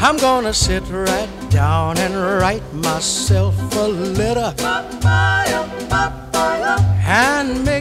I'm gonna sit right down and write myself a letter and make